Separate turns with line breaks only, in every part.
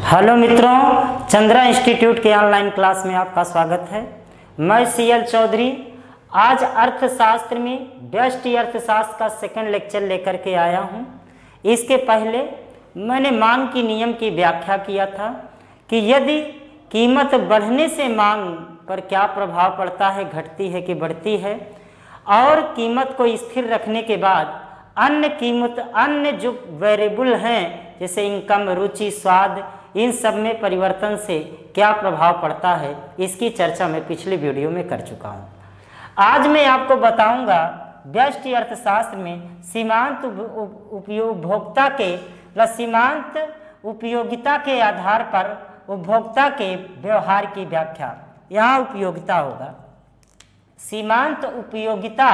Hello मित्रों, Chandra institute के online class में आपका स्वागत है। मैं CL चौधरी आज अर्थशास्त्र में व्यष्टि अर्थशास्त्र का सेकंड लेक्चर लेकर के आया हूं। इसके पहले मैंने मांग की नियम की व्याख्या किया था कि यदि कीमत बढ़ने से मांग पर क्या प्रभाव पड़ता है, घटती है कि बढ़ती है, और कीमत को स्थिर रखने के बाद अन्य जो वेरिएबल हैं जैसे इनकम, रुचि, स्वाद, इन सब में परिवर्तन से क्या प्रभाव पड़ता है, इसकी चर्चा मैं पिछले वीडियो में कर चुका हूँ। आज मैं आपको बताऊंगा व्यष्टि अर्थशास्त्र में सीमांत उपभोक्ता के सीमांत उपयोगिता के आधार पर उपभोक्ता के व्यवहार की व्याख्या। यहाँ उपयोगिता होगा, सीमांत उपयोगिता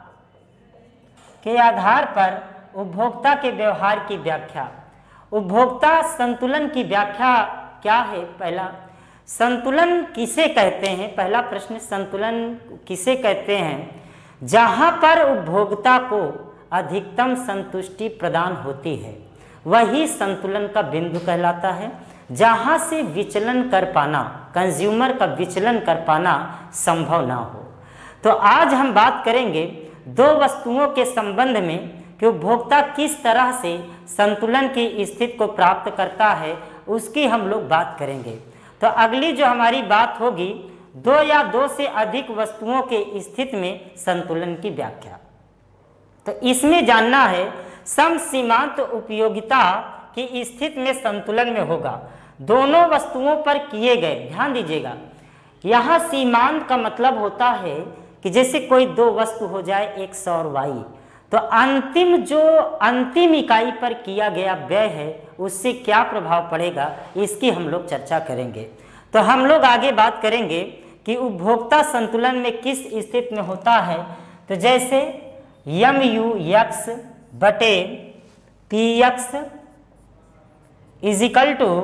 के आधार पर उपभोक्ता के व्यवहार की व्याख्या। उपभोक्ता संतुलन की व्याख्या क्या है? पहला, संतुलन किसे कहते हैं? पहला प्रश्न, संतुलन किसे कहते हैं? जहां पर उपभोक्ता को अधिकतम संतुष्टि प्रदान होती है वही संतुलन का बिंदु कहलाता है। जहां से विचलन कर पाना, कंज्यूमर का विचलन कर पाना संभव ना हो। तो आज हम बात करेंगे दो वस्तुओं के संबंध में कि उपभोक्ता किस तरह से संतुलन की स्थिति को प्राप्त करता है, उसकी हम लोग बात करेंगे। तो अगली जो हमारी बात होगी, दो या दो से अधिक वस्तुओं के स्थिति में संतुलन की व्याख्या। तो इसमें जानना है सम सीमांत उपयोगिता की स्थिति में संतुलन में होगा दोनों वस्तुओं पर किए गए, ध्यान दीजिएगा, यहाँ सीमांत का मतलब होता है कि जैसे कोई दो वस्तु हो जाए X और Y, तो अंतिम इकाई पर किया गया व्यय है उससे क्या प्रभाव पड़ेगा, इसकी हम लोग चर्चा करेंगे। तो हम लोग आगे बात करेंगे कि उपभोक्ता संतुलन में किस स्थिति में होता है। तो जैसे MUX बटे PX इजिकल टू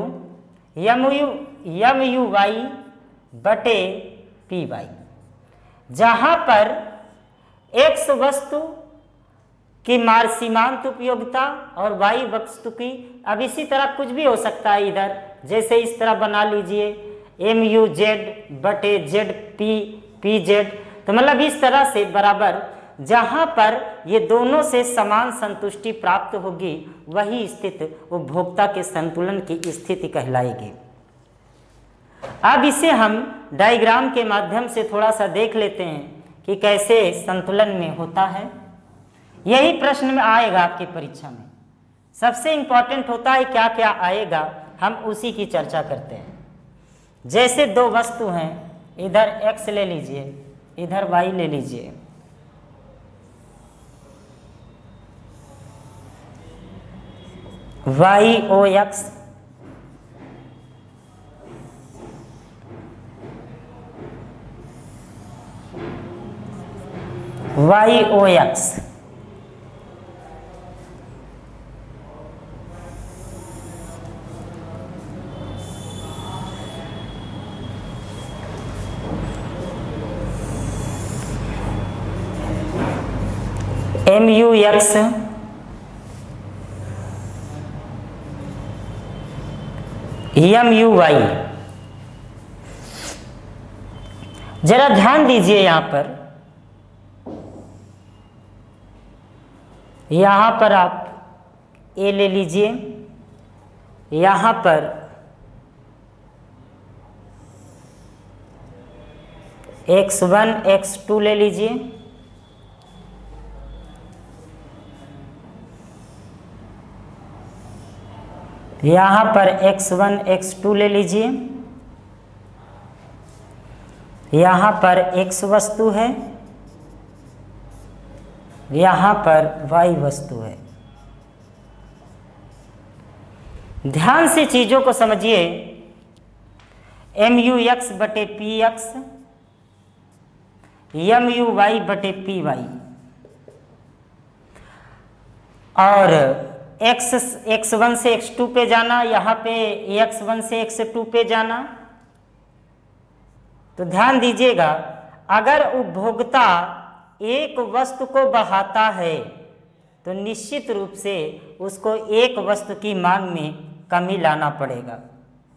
MUY बटे PY, जहां पर X वस्तु की सीमांत उपयोगिता और Y वस्तु की, अब इसी तरह कुछ भी हो सकता है इधर, जैसे इस तरह बना लीजिए MUZ बटे PZ, तो मतलब इस तरह से बराबर जहां पर ये दोनों से समान संतुष्टि प्राप्त होगी वही स्थिति उपभोक्ता के संतुलन की स्थिति कहलाएगी। अब इसे हम डायग्राम के माध्यम से थोड़ा सा देख लेते हैं कि कैसे संतुलन में होता है। यही प्रश्न में आएगा आपकी परीक्षा में। सबसे इंपॉर्टेंट होता है क्या क्या आएगा, हम उसी की चर्चा करते हैं। जैसे दो वस्तु हैं, इधर X ले लीजिए, इधर Y ले लीजिए। YOX YOX MUX MUY। जरा ध्यान दीजिए, यहाँ पर आप A ले लीजिए, यहाँ पर X1 X2 ले लीजिए, यहाँ पर X1 X2 ले लीजिए, यहाँ पर X वस्तु है, यहाँ पर Y वस्तु है। ध्यान से चीजों को समझिए। MUX बटे PX, MUY बटे PY, और X1 से X2 पे जाना, यहाँ पे X1 से X2 पे जाना। तो ध्यान दीजिएगा, अगर उपभोक्ता एक वस्तु को बढ़ाता है तो निश्चित रूप से उसको एक वस्तु की मांग में कमी लाना पड़ेगा।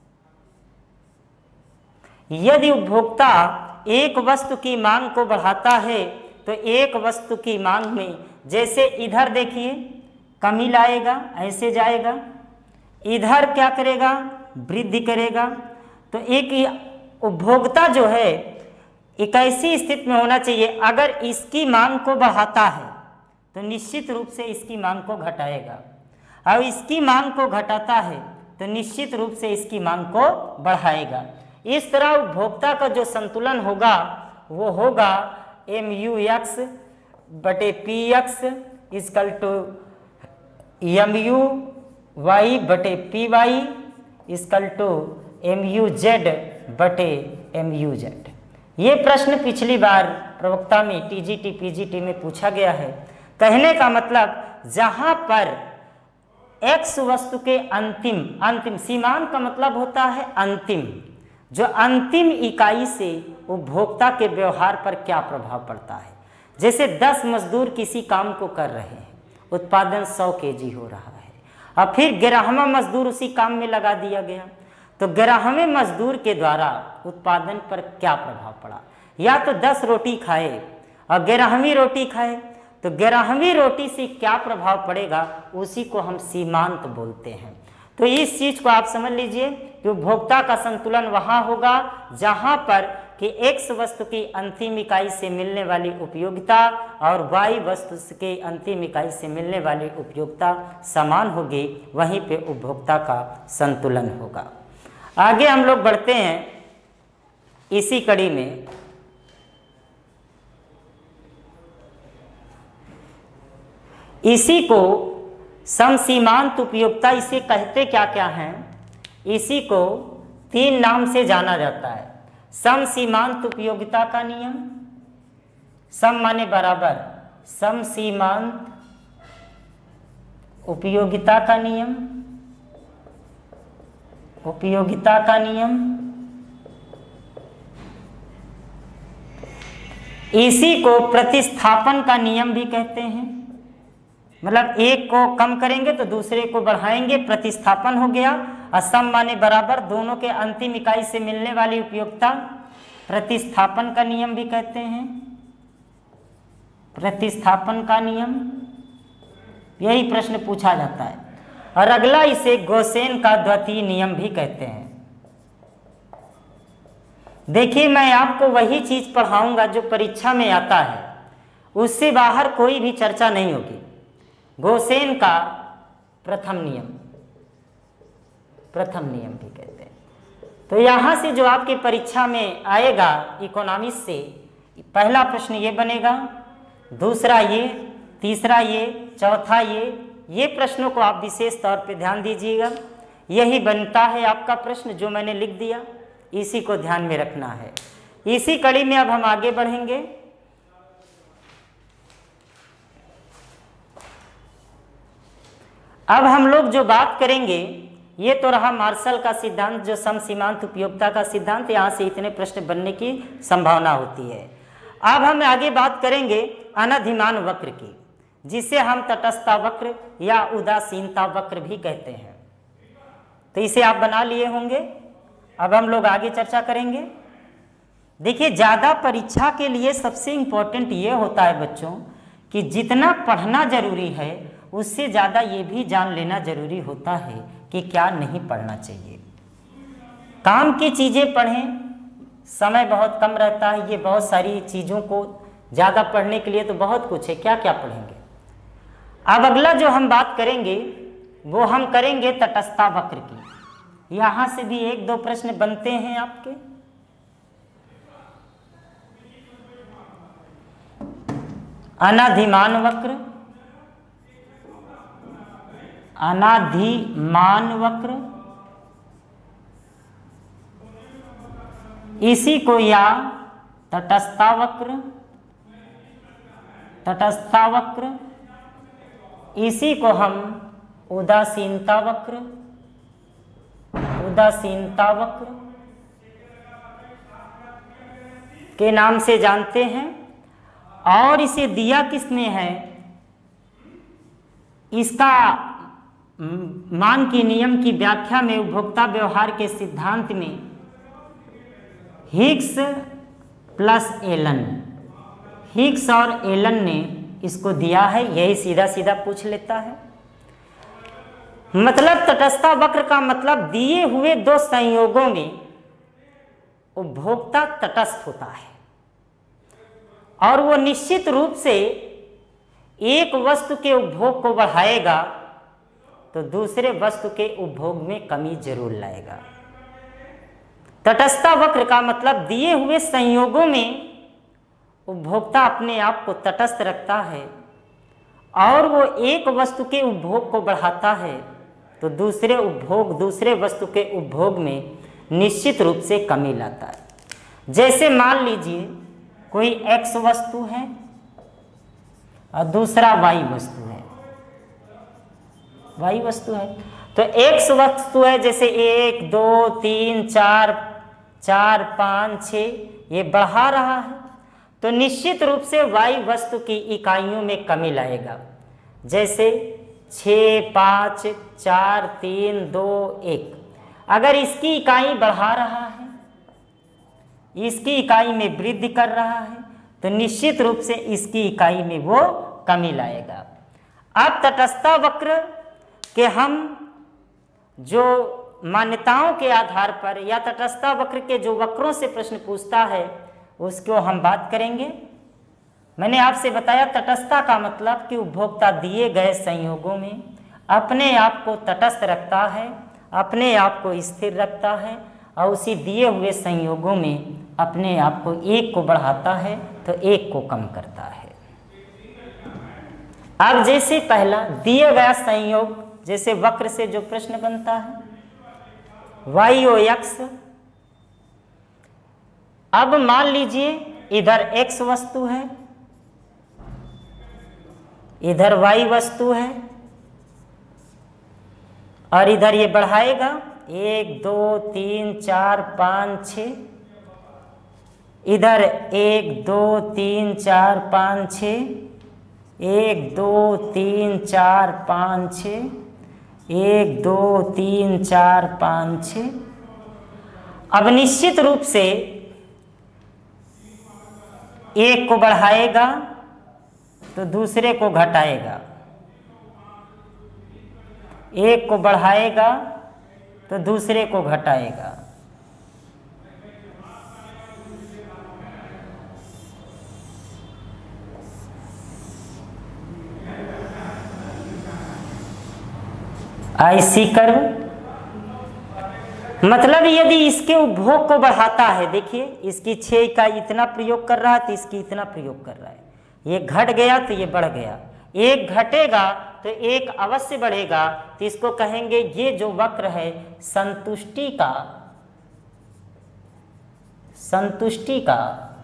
यदि उपभोक्ता एक वस्तु की मांग को बढ़ाता है तो एक वस्तु की मांग में, जैसे इधर देखिए कमी लाएगा, ऐसे जाएगा, इधर क्या करेगा, वृद्धि करेगा। तो एक उपभोक्ता जो है एक ऐसी स्थिति में होना चाहिए, अगर इसकी मांग को बढ़ाता है तो निश्चित रूप से इसकी मांग को घटाएगा, और इसकी मांग को घटाता है तो निश्चित रूप से इसकी मांग को बढ़ाएगा। इस तरह उपभोक्ता का जो संतुलन होगा वो होगा MUX बटे PX इक्वल टू MUY बटे PY इक्वल टू MUZ बटे MUZ। ये प्रश्न पिछली बार प्रवक्ता में TGT PGT में पूछा गया है। कहने का मतलब जहां पर X वस्तु के अंतिम सीमांत का मतलब होता है अंतिम, जो अंतिम इकाई से उपभोक्ता के व्यवहार पर क्या प्रभाव पड़ता है। जैसे 10 मजदूर किसी काम को कर रहे हैं, उत्पादन 100 kg हो रहा है, और फिर 11वां मजदूर उसी काम में लगा दिया गया, तो 11वें मजदूर के द्वारा उत्पादन पर क्या प्रभाव पड़ा। या तो 10 रोटी खाए और 11वीं रोटी खाए, तो 11वीं रोटी से क्या प्रभाव पड़ेगा, उसी को हम सीमांत बोलते हैं। तो इस चीज को आप समझ लीजिए कि उपभोक्ता का संतुलन वहां होगा जहां पर कि X वस्तु की अंतिम इकाई से मिलने वाली उपयोगिता और Y वस्तु के अंतिम इकाई से मिलने वाली उपयोगिता समान होगी, वहीं पे उपभोक्ता का संतुलन होगा। आगे हम लोग बढ़ते हैं इसी कड़ी में। इसी को समसीमांत उपयोगिता, इसे कहते क्या क्या हैं, इसी को 3 नाम से जाना जाता है। समसीमांत उपयोगिता का नियम, सम माने बराबर, समसीमांत उपयोगिता का नियम, उपयोगिता का नियम, इसी को प्रतिस्थापन का नियम भी कहते हैं। मतलब एक को कम करेंगे तो दूसरे को बढ़ाएंगे, प्रतिस्थापन हो गया। असम माने बराबर, दोनों के अंतिम इकाई से मिलने वाली उपयोगिता प्रतिस्थापन का नियम भी कहते हैं, प्रतिस्थापन का नियम। यही प्रश्न पूछा जाता है। और अगला, इसे गोसेन का द्वितीय नियम भी कहते हैं। देखिए, मैं आपको वही चीज पढ़ाऊंगा जो परीक्षा में आता है, उससे बाहर कोई भी चर्चा नहीं होगी। गोसेन का प्रथम नियम, प्रथम नियम भी कहते हैं। तो यहां से जो आपके परीक्षा में आएगा इकोनॉमिक्स से, पहला प्रश्न ये बनेगा, दूसरा ये, तीसरा ये, चौथा ये प्रश्नों को आप विशेष तौर पे ध्यान दीजिएगा। यही बनता है आपका प्रश्न जो मैंने लिख दिया, इसी को ध्यान में रखना है। इसी कड़ी में अब हम आगे बढ़ेंगे। अब हम लोग जो बात करेंगे, ये तो रहा मार्शल का सिद्धांत, जो समसीमांत उपयोगिता का सिद्धांत, यहाँ से इतने प्रश्न बनने की संभावना होती है। अब हम आगे बात करेंगे अनधिमान वक्र की, जिसे हम तटस्थता वक्र या उदासीनता वक्र भी कहते हैं। तो इसे आप बना लिए होंगे। अब हम लोग आगे चर्चा करेंगे। देखिए, ज़्यादा परीक्षा के लिए सबसे इम्पोर्टेंट ये होता है बच्चों कि जितना पढ़ना जरूरी है उससे ज़्यादा ये भी जान लेना जरूरी होता है कि क्या नहीं पढ़ना चाहिए। काम की चीज़ें पढ़ें, समय बहुत कम रहता है, ये बहुत सारी चीज़ों को ज़्यादा पढ़ने के लिए तो बहुत कुछ है, क्या क्या पढ़ेंगे। अब अगला जो हम बात करेंगे वो हम करेंगे तटस्थता वक्र की। यहाँ से भी 1-2 प्रश्न बनते हैं आपके। अनाधिमान वक्र, अनाधिमान वक्र, इसी को या तटस्थता वक्र, तटस्थता वक्र, इसी को हम उदासीनता वक्र, उदासीनता वक्र के नाम से जानते हैं। और इसे दिया किसने है, इसका मान की नियम की व्याख्या में उपभोक्ता व्यवहार के सिद्धांत में हिग्स प्लस एलन, हिग्स और एलन ने इसको दिया है, यही सीधा सीधा पूछ लेता है। मतलब तटस्थता वक्र का मतलब दिए हुए दो संयोगों में उपभोक्ता तटस्थ होता है और वो निश्चित रूप से एक वस्तु के उपभोग को बढ़ाएगा तो दूसरे वस्तु के उपभोग में कमी जरूर लाएगा। तटस्थता वक्र का मतलब दिए हुए संयोगों में उपभोक्ता अपने आप को तटस्थ रखता है और वो एक वस्तु के उपभोग को बढ़ाता है तो दूसरे वस्तु के उपभोग में निश्चित रूप से कमी लाता है। जैसे मान लीजिए कोई x वस्तु है और दूसरा y वस्तु है, y वस्तु है तो x वस्तु है, जैसे 1 2 3 4 4 5 6 ये बढ़ा रहा है तो निश्चित रूप से y वस्तु की इकाइयों में कमी लाएगा। जैसे 6 5 4 3 2 1, अगर इसकी इकाई बढ़ा रहा है, इसकी इकाई में वृद्धि कर रहा है तो निश्चित रूप से इसकी इकाई में वो कमी लाएगा। अब तटस्थता वक्र के हम जो मान्यताओं के आधार पर या तटस्थता वक्र के जो वक्रों से प्रश्न पूछता है उसको हम बात करेंगे। मैंने आपसे बताया तटस्थता का मतलब कि उपभोक्ता दिए गए संयोगों में अपने आप को तटस्थ रखता है, अपने आप को स्थिर रखता है और उसी दिए हुए संयोगों में अपने आप को एक को बढ़ाता है तो एक को कम करता है। अब जैसे पहला दिए गया संयोग, जैसे वक्र से जो प्रश्न बनता है y और x, अब मान लीजिए इधर x वस्तु है, इधर y वस्तु है और इधर ये बढ़ाएगा 1 2 3 4 5 6, इधर 1 2 3 4 5 6, 1 2 3 4 5 6, 1 2 3 4 5 6। अब निश्चित रूप से एक को बढ़ाएगा तो दूसरे को घटाएगा, एक को बढ़ाएगा तो दूसरे को घटाएगा। IC कर्व मतलब यदि इसके उपभोग को बढ़ाता है, देखिए इसकी 6 इकाई इतना प्रयोग कर रहा है तो इसकी इतना प्रयोग कर रहा है, ये घट गया तो ये बढ़ गया, एक घटेगा तो एक अवश्य बढ़ेगा, तो इसको कहेंगे ये जो वक्र है संतुष्टि का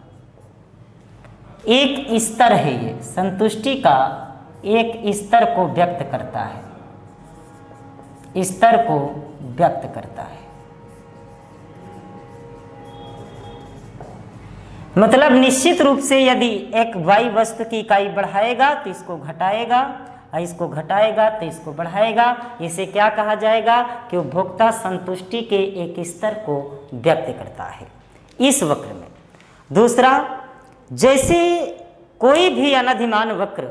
एक स्तर है, ये संतुष्टि का एक स्तर को व्यक्त करता है, स्तर को व्यक्त करता है। मतलब निश्चित रूप से यदि एक y वस्तु की इकाई बढ़ाएगा तो इसको घटाएगा और इसको घटाएगा तो इसको बढ़ाएगा, इसे क्या कहा जाएगा कि उपभोक्ता संतुष्टि के एक स्तर को व्यक्त करता है इस वक्र में। दूसरा, जैसे कोई भी अनधिमान वक्र,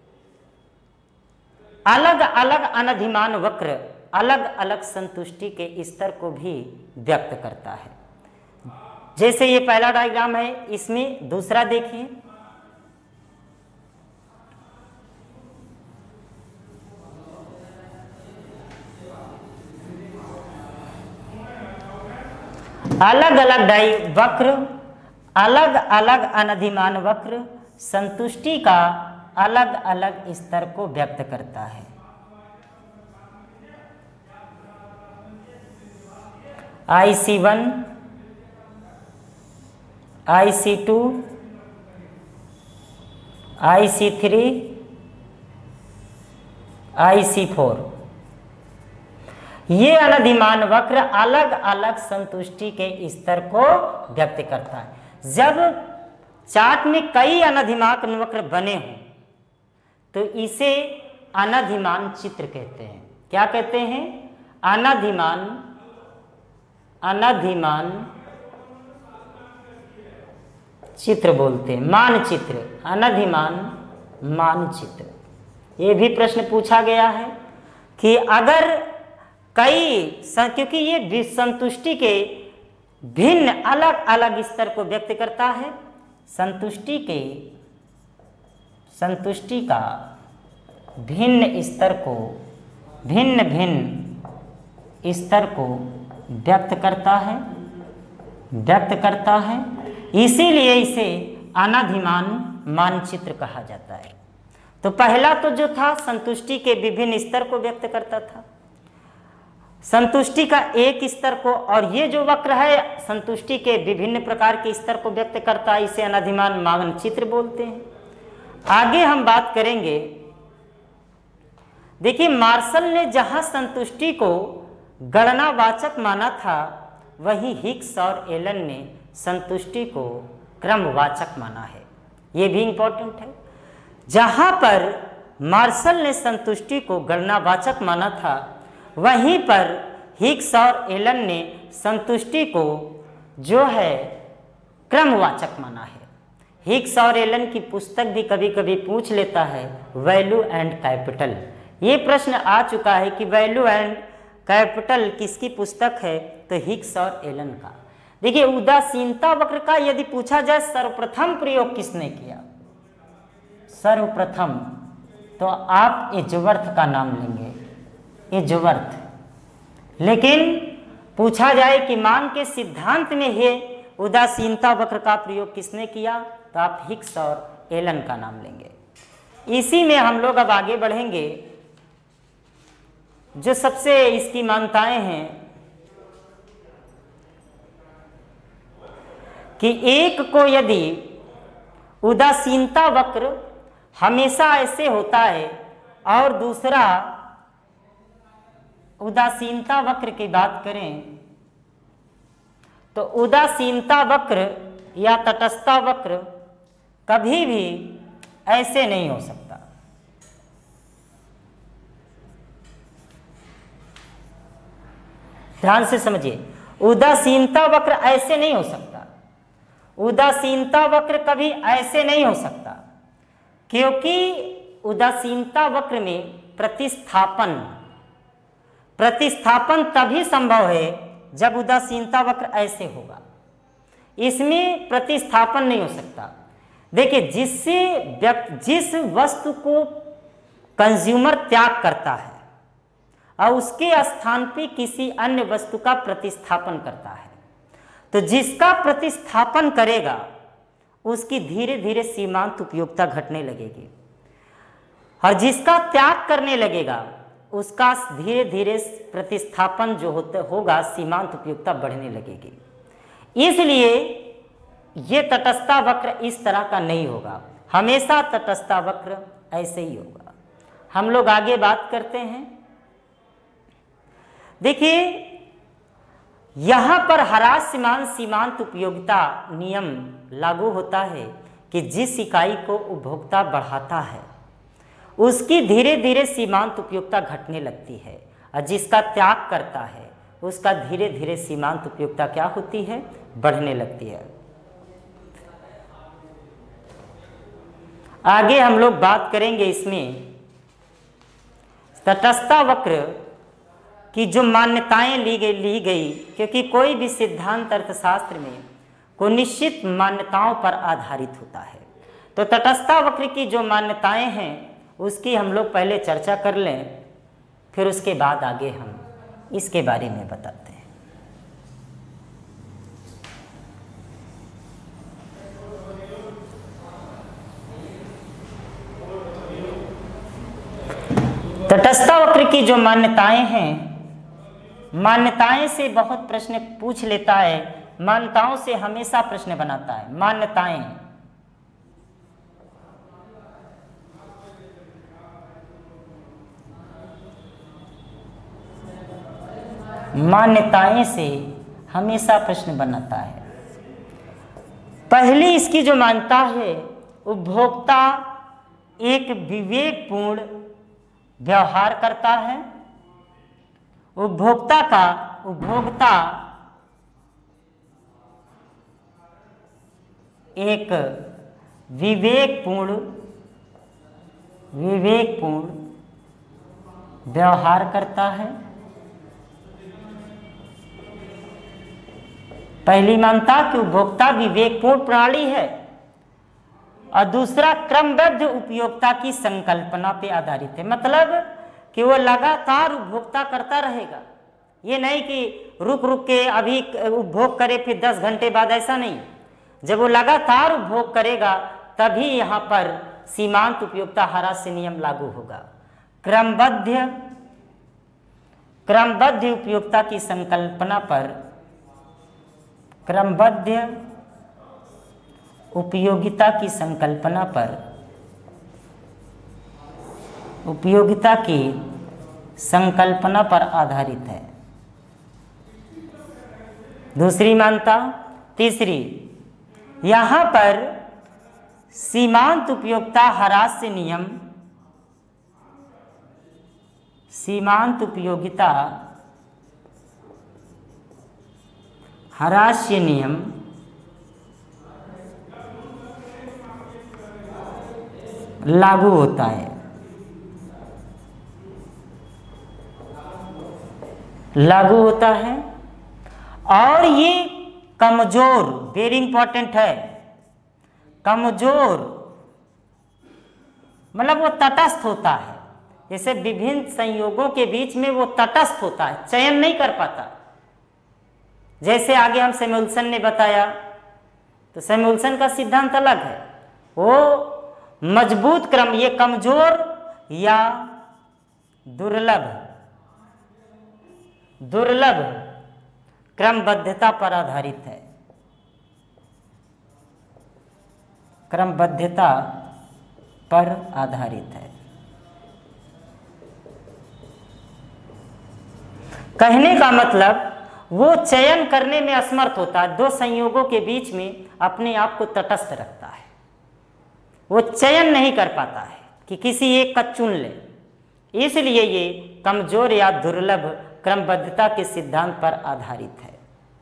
अलग अलग अनधिमान वक्र अलग अलग संतुष्टि के स्तर को भी व्यक्त करता है। जैसे ये पहला डायग्राम है, इसमें दूसरा देखिए, अलग अलग वक्र, अलग अलग अनधिमान वक्र संतुष्टि का अलग अलग स्तर को व्यक्त करता है। IC1, IC2, IC3, IC4, ये अनधिमान वक्र अलग अलग संतुष्टि के स्तर को व्यक्त करता है। जब चार्ट में कई अनधिमान वक्र बने हों तो इसे अनधिमान चित्र कहते हैं। क्या कहते हैं? अनधिमान चित्र बोलते हैं, मानचित्र, अनधिमान मानचित्र। ये भी प्रश्न पूछा गया है कि अगर क्योंकि ये संतुष्टि के भिन्न अलग अलग स्तर को व्यक्त करता है, संतुष्टि का भिन्न स्तर को, भिन्न भिन्न स्तर को व्यक्त करता है, इसीलिए इसे अनधिमान मानचित्र कहा जाता है। तो पहला तो जो था संतुष्टि के विभिन्न स्तर को व्यक्त करता था, संतुष्टि का एक स्तर को, और ये जो वक्र है संतुष्टि के विभिन्न प्रकार के स्तर को व्यक्त करता है, इसे अनधिमान मानचित्र बोलते हैं। आगे हम बात करेंगे, देखिए मार्शल ने जहां संतुष्टि को गणनावाचक माना था, वहीं हिग्स और एलन ने संतुष्टि को क्रमवाचक माना है। ये भी इंपॉर्टेंट है। जहां पर मार्शल ने संतुष्टि को गणनावाचक माना था, वहीं पर हिग्स और एलन ने संतुष्टि को जो है क्रमवाचक माना है। हिग्स और एलन की पुस्तक भी कभी कभी पूछ लेता है, वैल्यू एंड कैपिटल। ये प्रश्न आ चुका है कि वैल्यू एंड कैपिटल किसकी पुस्तक है, तो हिग्स और एलन का। देखिए उदासीनता वक्र का यदि पूछा जाए सर्वप्रथम प्रयोग किसने किया, सर्वप्रथम, तो आप एजवर्थ का नाम लेंगे, एजवर्थ। लेकिन पूछा जाए कि मान के सिद्धांत में है उदासीनता वक्र का प्रयोग किसने किया, तो आप हिग्स और एलन का नाम लेंगे। इसी में हम लोग अब आगे बढ़ेंगे। जो सबसे इसकी मान्यताएं हैं कि एक को यदि उदासीनता वक्र हमेशा ऐसे होता है, और दूसरा उदासीनता वक्र की बात करें तो उदासीनता वक्र या तटस्थता वक्र कभी भी ऐसे नहीं हो सकता। ध्यान से समझिए, उदासीनता वक्र ऐसे नहीं हो सकता, उदासीनता वक्र कभी ऐसे नहीं हो सकता, क्योंकि उदासीनता वक्र में प्रतिस्थापन तभी संभव है जब उदासीनता वक्र ऐसे होगा, इसमें प्रतिस्थापन नहीं हो सकता। देखिए जिस वस्तु को कंज्यूमर त्याग करता है और उसके स्थान पे किसी अन्य वस्तु का प्रतिस्थापन करता है, तो जिसका प्रतिस्थापन करेगा उसकी धीरे धीरे सीमांत उपयोगिता घटने लगेगी, और जिसका त्याग करने लगेगा उसका धीरे धीरे प्रतिस्थापन जो होगा सीमांत उपयोगिता बढ़ने लगेगी। इसलिए ये तटस्थता वक्र इस तरह का नहीं होगा, हमेशा तटस्थता वक्र ऐसे ही होगा। हम लोग आगे बात करते हैं। देखिए यहां पर ह्रासमान सीमांत उपयोगिता नियम लागू होता है कि जिस इकाई को उपभोक्ता बढ़ाता है उसकी धीरे धीरे सीमांत उपयोगिता घटने लगती है, और जिसका त्याग करता है उसका धीरे धीरे सीमांत उपयोगिता क्या होती है, बढ़ने लगती है। आगे हम लोग बात करेंगे इसमें तटस्थता वक्र की जो मान्यताएं ली गई, क्योंकि कोई भी सिद्धांत अर्थशास्त्र में को निश्चित मान्यताओं पर आधारित होता है। तो तटस्थता वक्र की जो मान्यताएं हैं उसकी हम लोग पहले चर्चा कर लें, फिर उसके बाद आगे हम इसके बारे में बताते हैं। तटस्थता वक्र की जो मान्यताएं हैं, मान्यताएं से बहुत प्रश्न पूछ लेता है, मान्यताओं से हमेशा प्रश्न बनाता है। मान्यताएं से हमेशा प्रश्न बनाता है। पहली इसकी जो मान्यता है, उपभोक्ता एक विवेकपूर्ण व्यवहार करता है, उपभोक्ता एक विवेकपूर्ण व्यवहार करता है। पहली मानता कि उपभोक्ता विवेकपूर्ण प्राणी है, और दूसरा क्रमबद्ध उपयोगिता की संकल्पना पे आधारित है। मतलब कि वो लगातार उपभोक्ता करता रहेगा, ये नहीं कि रुक रुक के अभी उपभोग करे फिर 10 घंटे बाद, ऐसा नहीं। जब वो लगातार उपभोग करेगा तभी यहाँ पर सीमांत उपयोगिता ह्रास नियम लागू होगा। क्रमबद्ध उपयोगिता की संकल्पना पर, क्रमबद्ध उपयोगिता की संकल्पना पर, उपयोगिता की संकल्पना पर आधारित है। दूसरी मान्यता। तीसरी, यहाँ पर सीमांत उपयोगिता ह्रास नियम, सीमांत उपयोगिता ह्रास नियम लागू होता है, लागू होता है। और ये कमजोर, वेरी इंपॉर्टेंट है, कमजोर मतलब वो तटस्थ होता है। जैसे विभिन्न संयोगों के बीच में वो तटस्थ होता है, चयन नहीं कर पाता। जैसे आगे हम सैमुअल्सन ने बताया, तो सैमुअल्सन का सिद्धांत अलग है, वो मजबूत क्रम, ये कमजोर या दुर्लभ क्रमबद्धता पर आधारित है, क्रमबद्धता पर आधारित है। कहने का मतलब वो चयन करने में असमर्थ होता है, दो संयोगों के बीच में अपने आप को तटस्थ रखता है, वो चयन नहीं कर पाता है कि किसी एक का चुन ले। इसलिए ये कमजोर या दुर्लभ क्रमबद्धता के सिद्धांत पर आधारित है।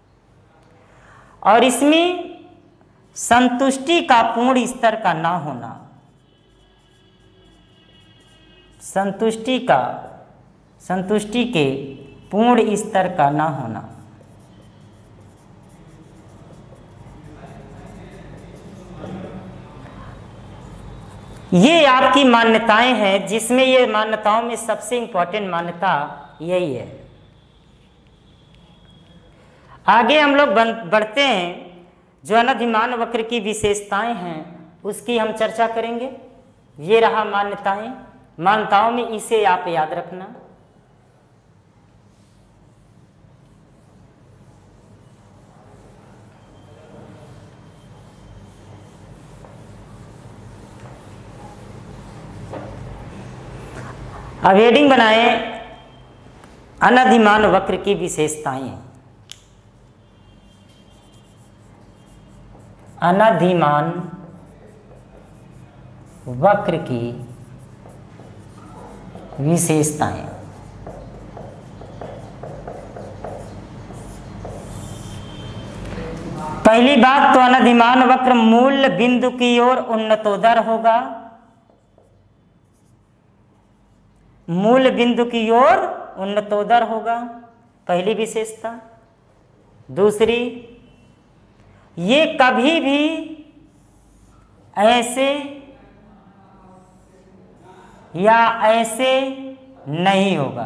और इसमें संतुष्टि का पूर्ण स्तर का ना होना, संतुष्टि के पूर्ण स्तर का ना होना, ये आपकी मान्यताएं हैं, जिसमें ये मान्यताओं में सबसे इंपॉर्टेंट मान्यता यही है। आगे हम लोग बढ़ते हैं, जो अनधिमान वक्र की विशेषताएं हैं उसकी हम चर्चा करेंगे। ये रहा मान्यताएं, मान्यताओं में इसे आप याद रखना। अब हेडिंग बनाए अनधिमान वक्र की विशेषताएं। अनधिमान वक्र की विशेषताएं। पहली बात तो अनधिमान वक्र मूल बिंदु की ओर उन्नतोदर होगा, मूल बिंदु की ओर उन्नतोदर होगा, पहली विशेषता। दूसरी, ये कभी भी ऐसे या ऐसे नहीं होगा,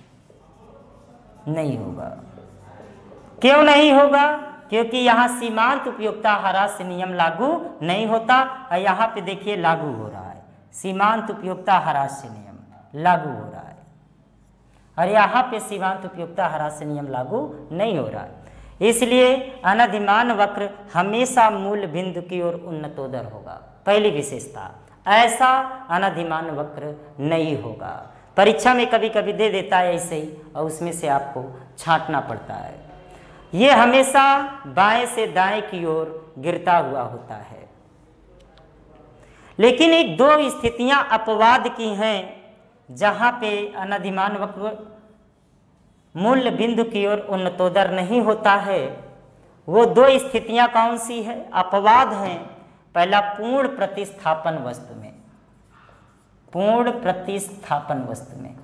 नहीं होगा। क्यों नहीं होगा? क्योंकि यहाँ सीमांत उपयोगिता ह्रास नियम लागू नहीं होता, और यहाँ पे देखिए लागू हो रहा है, सीमांत उपयोगिता ह्रास नियम लागू हो रहा है, और यहाँ पे सीमांत उपयोगिता ह्रास नियम लागू नहीं हो रहा है। इसलिए अनधिमान वक्र हमेशा मूल बिंदु की ओर उन्नतोदर होगा, पहली विशेषता। ऐसा अनधिमान वक्र नहीं होगा। परीक्षा में कभी कभी दे देता है ऐसे ही, और उसमें से आपको छांटना पड़ता है। ये हमेशा बाएं से दाएं की ओर गिरता हुआ होता है। लेकिन एक दो स्थितियां अपवाद की हैं जहां पे अनधिमान वक्र मूल बिंदु की ओर उन्नतोदर नहीं होता है। वो दो स्थितियां कौन सी है, अपवाद हैं। पहला पूर्ण प्रतिस्थापन वस्तु में, पूर्ण प्रतिस्थापन वस्तु में,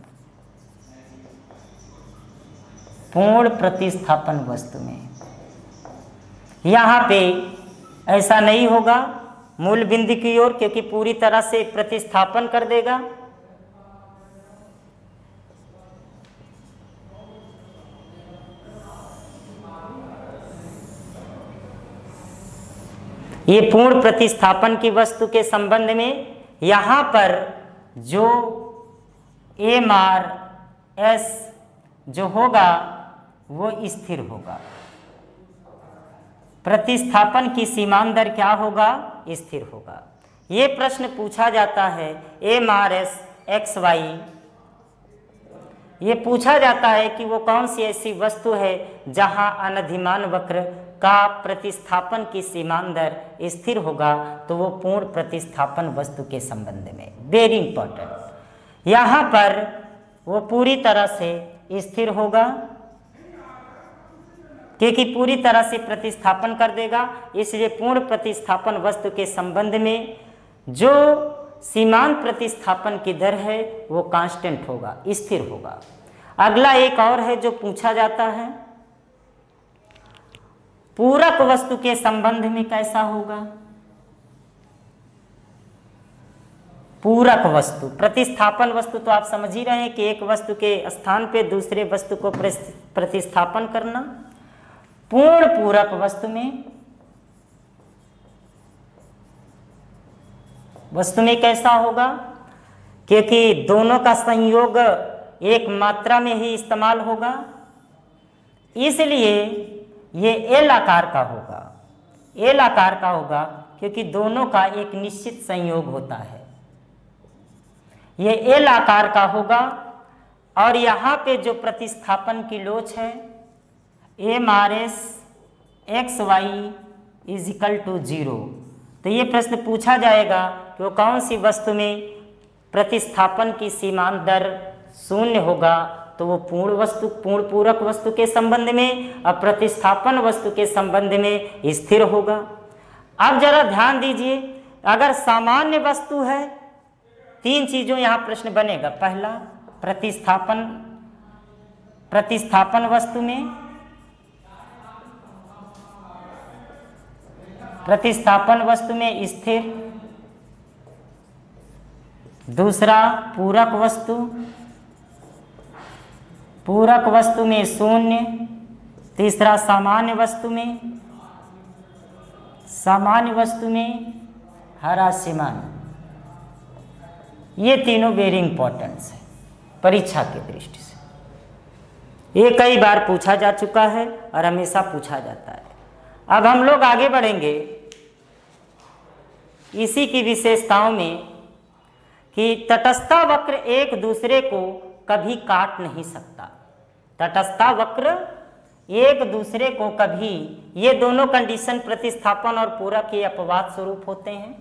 पूर्ण प्रतिस्थापन वस्तु में यहाँ पे ऐसा नहीं होगा मूल बिंदु की ओर, क्योंकि पूरी तरह से प्रतिस्थापन कर देगा। ये पूर्ण प्रतिस्थापन की वस्तु के संबंध में यहाँ पर जो MRS जो होगा वो स्थिर होगा। प्रतिस्थापन की सीमांत दर क्या होगा, स्थिर होगा। ये प्रश्न पूछा जाता है MRS XY, ये पूछा जाता है कि वो कौन सी ऐसी वस्तु है जहां अनधिमान वक्र का प्रतिस्थापन की सीमांत दर स्थिर होगा, तो वो पूर्ण प्रतिस्थापन वस्तु के संबंध में, वेरी इंपॉर्टेंट। यहाँ पर वो पूरी तरह से स्थिर होगा क्योंकि पूरी तरह से प्रतिस्थापन कर देगा, इसलिए पूर्ण प्रतिस्थापन वस्तु के संबंध में जो सीमांत प्रतिस्थापन की दर है वो कांस्टेंट होगा, स्थिर होगा। अगला एक और है जो पूछा जाता है, पूरक वस्तु के संबंध में कैसा होगा। पूरक वस्तु, प्रतिस्थापन वस्तु तो आप समझ ही रहे हैं कि एक वस्तु के स्थान पे दूसरे वस्तु को प्रतिस्थापन करना। पूर्ण पूरक वस्तु में कैसा होगा, क्योंकि दोनों का संयोग एक मात्रा में ही इस्तेमाल होगा, इसलिए ये एल आकार का होगा। एल आकार का होगा क्योंकि दोनों का एक निश्चित संयोग होता है, ये एल आकार का होगा। और यहाँ पे जो प्रतिस्थापन की लोच है MRS XY = 0, तो ये प्रश्न पूछा जाएगा कि वो कौन सी वस्तु में प्रतिस्थापन की सीमांत दर 0 होगा, तो वो पूर्ण पूरक वस्तु के संबंध में और प्रतिस्थापन वस्तु के संबंध में स्थिर होगा। अब जरा ध्यान दीजिए, अगर सामान्य वस्तु है, तीन चीजों यहाँ प्रश्न बनेगा। पहला प्रतिस्थापन वस्तु में, प्रतिस्थापन वस्तु में स्थिर। दूसरा पूरक वस्तु, पूरक वस्तु में 0। तीसरा सामान्य वस्तु में ह्रास्यमान। ये तीनों वेरी इंपॉर्टेंट है परीक्षा की दृष्टि से। ये कई बार पूछा जा चुका है और हमेशा पूछा जाता है। अब हम लोग आगे बढ़ेंगे इसी की विशेषताओं में कि तटस्थ वक्र एक दूसरे को कभी काट नहीं सकता। तटस्थ वक्र एक दूसरे को कभी, ये दोनों कंडीशन प्रतिस्थापन और पूरक के अपवाद स्वरूप होते हैं।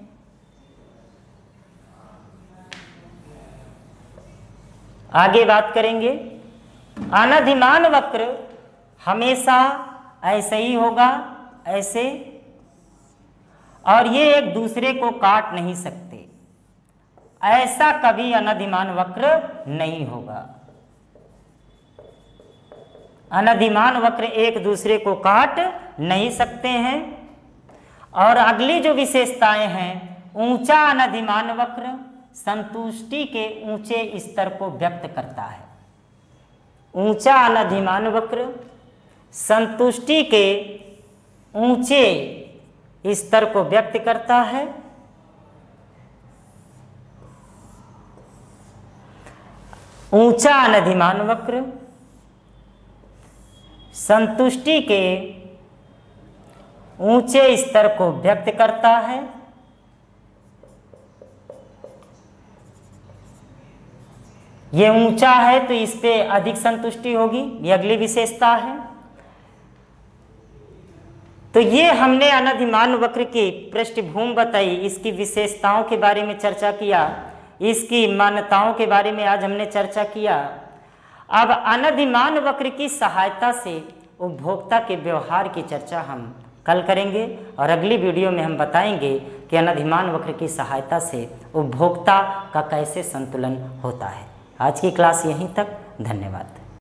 आगे बात करेंगे, अनधिमान वक्र हमेशा ऐसे ही होगा, ऐसे, और ये एक दूसरे को काट नहीं सकते। ऐसा कभी अनधिमान वक्र नहीं होगा। अनधिमान वक्र एक दूसरे को काट नहीं सकते हैं। और अगली जो विशेषताएं हैं, ऊंचा अनधिमान वक्र संतुष्टि के ऊंचे स्तर को व्यक्त करता है। ऊंचा अनधिमान वक्र संतुष्टि के ऊंचे स्तर को व्यक्त करता है। ऊंचा अनधिमान वक्र संतुष्टि के ऊंचे स्तर को व्यक्त करता है। ये ऊंचा है तो इस पे अधिक संतुष्टि होगी, ये अगली विशेषता है। तो ये हमने अनधिमान वक्र की पृष्ठभूमि बताई, इसकी विशेषताओं के बारे में चर्चा किया, इसकी मान्यताओं के बारे में आज हमने चर्चा किया। अब अनधिमान वक्र की सहायता से उपभोक्ता के व्यवहार की चर्चा हम कल करेंगे और अगली वीडियो में हम बताएंगे कि अनधिमान वक्र की सहायता से उपभोक्ता का कैसे संतुलन होता है। आज की क्लास यहीं तक, धन्यवाद।